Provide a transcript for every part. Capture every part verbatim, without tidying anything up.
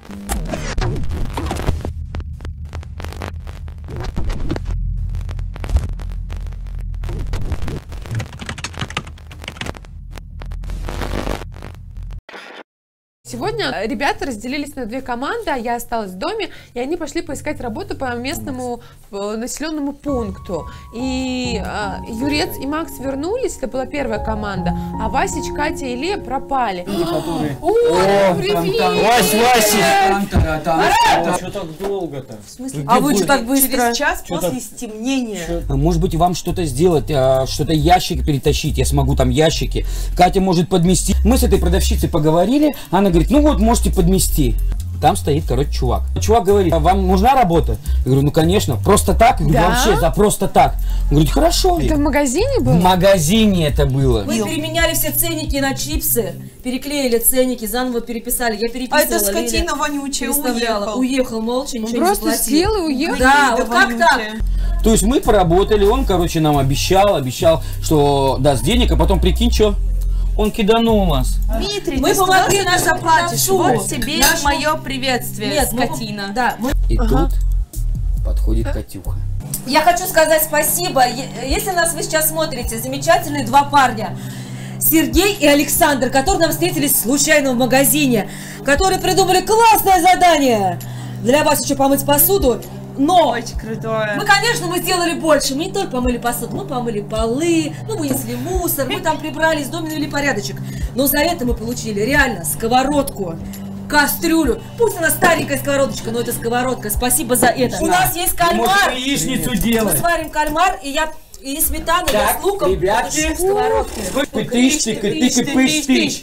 Сегодня ребята разделились на две команды, а я осталась в доме, и они пошли поискать работу по местному населенному пункту. И э, Юрец и Макс вернулись, это была первая команда, а Васич, Катя и Лея пропали. О, привет! Вась, Васич! Что так долго-то? А вы что так быстро? Через час после стемнения. Может быть, вам что-то сделать, что-то ящики перетащить, я смогу там ящики. Катя может подмести. Мы с этой продавщицей поговорили, она говорит, ну вот, можете подмести. Там стоит, короче, чувак. Чувак говорит, а вам нужна работа? Я говорю, ну конечно, просто так? Я говорю, да? Вообще, за просто так. Он говорит, хорошо. Это в магазине было? В магазине это было. Мы переменяли все ценники на чипсы, переклеили ценники, заново переписали. Я переписывала. А эта скотина вонючая уехал. Уехал молча, ничего не заплатил. Просто съел и уехал? Да, вот как так? То есть мы поработали, он, короче, нам обещал, обещал, что даст денег, а потом, прикинь, что? Он киданул нас. Дмитрий, мы ты помогли нас заплатишь. Вот тебе нашу... мое приветствие, Нет, скотина. Мы... Да, мы... И ага. тут подходит Катюха. Я хочу сказать спасибо. Если нас вы сейчас смотрите, замечательные два парня. Сергей и Александр, которые нам встретились случайно в магазине, которые придумали классное задание для вас еще помыть посуду. Но очень крутое. Мы, конечно, мы сделали больше. Мы не только помыли посуду, мы помыли полы, мы вынесли мусор, мы там прибрали из дома, навели порядочек. Но за это мы получили реально сковородку, кастрюлю. Пусть она старенькая сковородочка, но это сковородка. Спасибо за это. У нас есть кальмар. Может, яичницу делать. Мы сварим кальмар, и я и сметану, так, я с луком. ребятки, сковородки. Тыщ, тык, тык, пыщ, тыщ.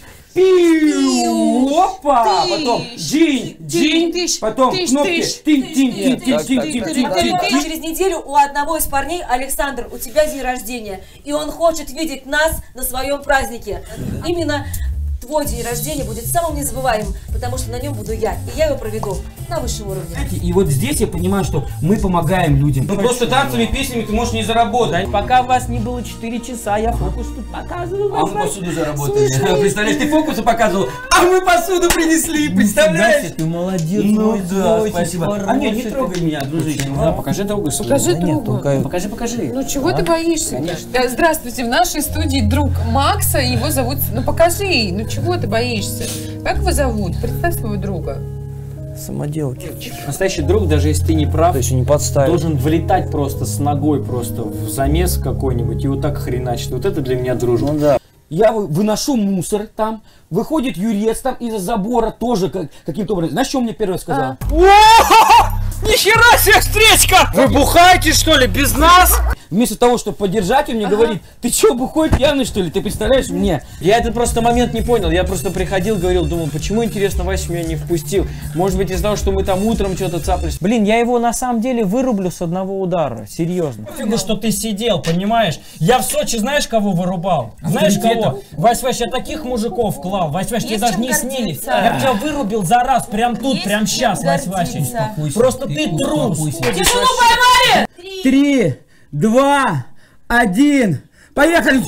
Пиу, опа, потом джинь, джинь, потом кнопки тынь, тынь, тынь, тынь, тынь, тынь, тынь. Через неделю у одного из парней, Александр, у тебя день рождения, и он хочет видеть нас на своем празднике. Именно твой день рождения будет самым незабываемым, потому что на нем буду я, и я его проведу на высшем уровне. И вот здесь я понимаю, что мы помогаем людям. Ну просто танцами, песнями ты можешь не заработать. Пока у вас не было четыре часа, я фокус тут показывал. А мы посуду заработали. Представляешь, ты фокусы показывал, а мы посуду принесли, представляешь? Ты молодец, ну да, спасибо. А нет, не трогай меня, дружище. Покажи другу. Покажи другу. Покажи, покажи. Ну чего ты боишься? Здравствуйте, в нашей студии друг Макса, его зовут, ну покажи, ну чего ты боишься? Как его зовут? Представь своего друга. Самоделки. Настоящий друг, даже если ты не прав, то есть не подставил, должен влетать просто с ногой просто в замес какой-нибудь и вот так хреначить. Вот это для меня дружба. Ну да. Я выношу мусор там, выходит Юрец там из-за забора тоже как, каким-то образом. Знаешь, что он мне первое сказал? А? Нихера себе встречка! Вы бухаете, что ли, без нас? Вместо того, чтобы поддержать, он мне ага. говорит, ты что, бухой пьяный, что ли? Ты представляешь мне? Я этот просто момент не понял. Я просто приходил, говорил, думал, почему, интересно, Вася меня не впустил? Может быть, из-за того, что мы там утром что-то цапались. Блин, я его на самом деле вырублю с одного удара. Серьезно. Фигу, что ты сидел, понимаешь? Я в Сочи знаешь, кого вырубал? Знаешь кого? Вась, Вась, я таких мужиков клал. Вась, Вась, тебе даже не снились. Я тебя вырубил за раз, прям тут, прям сейчас, Вась, Вася. Просто ты трус. Тишину поймали! Три, два, один, поехали!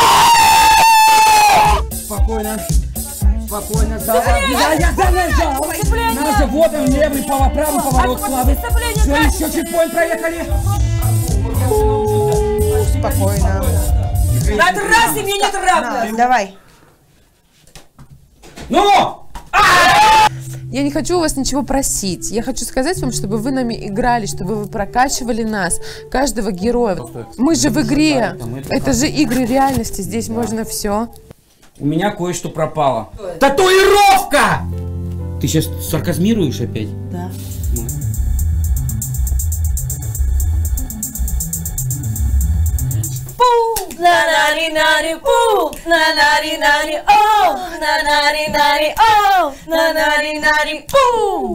Спокойно, спокойно, давай, я, я занажал, надо, вот он, левый, правый поворот, слабый, все, еще чекпоинт, проехали. Спокойно. На трассе мне нет равных. Давай. Ну! Я не хочу у вас ничего просить. Я хочу сказать вам, чтобы вы нами играли, чтобы вы прокачивали нас, каждого героя. Мы же в игре. Это же игры реальности. Здесь можно все. У меня кое-что пропало. Татуировка! Ты сейчас сарказмируешь опять? Да. На-нари-нари, пу, на-нари-нари, о, на-нари-нари, о, на-нари-нари, пу.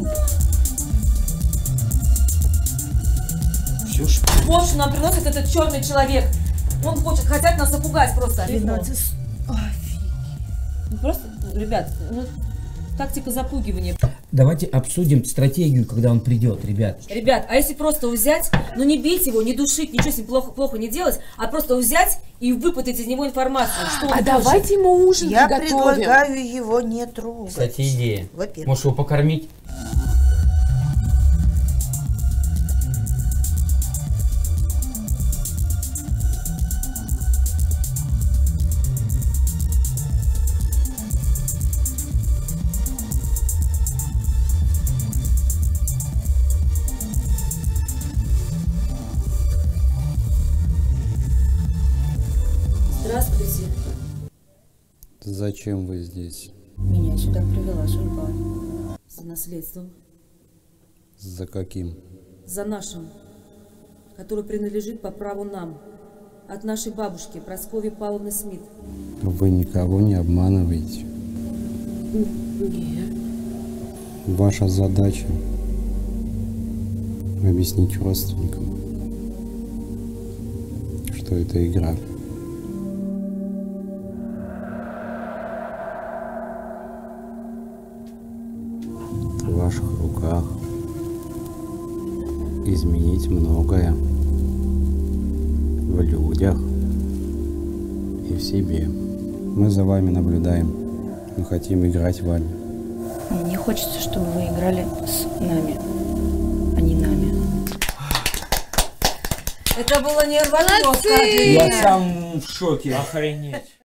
Вот что нам приносит этот черный человек. Он хочет, хотят нас запугать просто. Просто, ребят, ну, тактика запугивания. Давайте обсудим стратегию, когда он придет, ребят. Ребят, а если просто взять, ну не бить его, не душить, ничего с ним плохо, плохо не делать, а просто взять и выпытать из него информацию, что он А хочет. давайте ему ужин Я приготовим. предлагаю его не трогать. Кстати, идея. Во-первых. Можешь его покормить? Зачем вы здесь? Меня сюда привела судьба. За наследством. За каким? За нашим. Который принадлежит по праву нам. От нашей бабушки, Прасковьи Павловны Смит. Вы никого не обманываете. Нет. Ваша задача объяснить родственникам, что это игра. В ваших руках изменить многое в людях и в себе. Мы за вами наблюдаем. Мы хотим играть вами. Мне хочется, чтобы вы играли с нами, а не нами. Это было не рванье, Молодцы! Я сам в шоке. Охренеть.